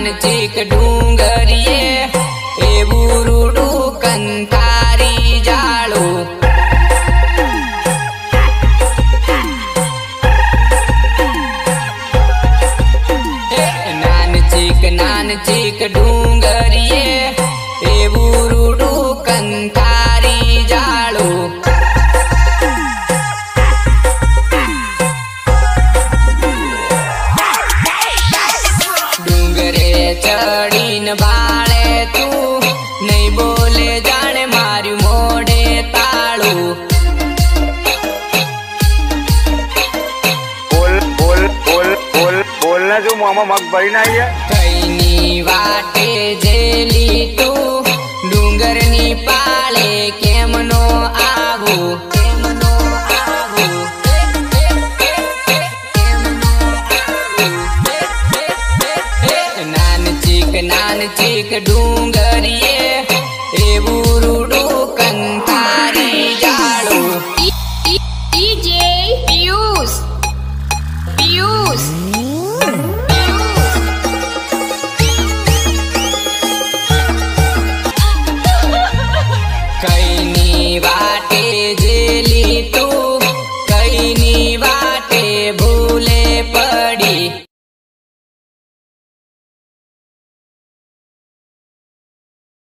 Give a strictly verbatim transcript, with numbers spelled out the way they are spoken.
नानचीक डूंगरिये एवं रूडू कंथारी जाळू नानचीक नानचीक डूंगरिये एवं रूडू कंथारी जाळू चढ़ीन बाळे तू नहीं बोले जाने मारू मोड़े ताळू बोल बोल बोल बोल बोलना जो मामा मग भरी नहीं है कईनी वाटे जेली तू डूंगरनी पाळे केमनो आवू केमनो आवू नानचीक नानचीक डूंगरिये एवं रूडू कंथ